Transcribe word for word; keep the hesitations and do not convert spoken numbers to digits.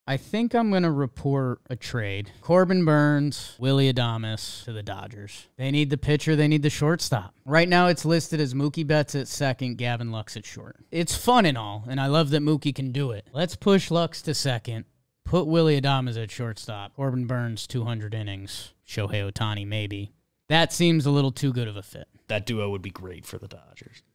I think I'm going to report a trade. Corbin Burns, Willy Adames to the Dodgers. They need the pitcher. They need the shortstop. Right now it's listed as Mookie Betts at second, Gavin Lux at short. It's fun and all, and I love that Mookie can do it. Let's push Lux to second. Put Willy Adames at shortstop. Corbin Burns, two hundred innings. Shohei Ohtani, maybe. That seems a little too good of a fit. That duo would be great for the Dodgers.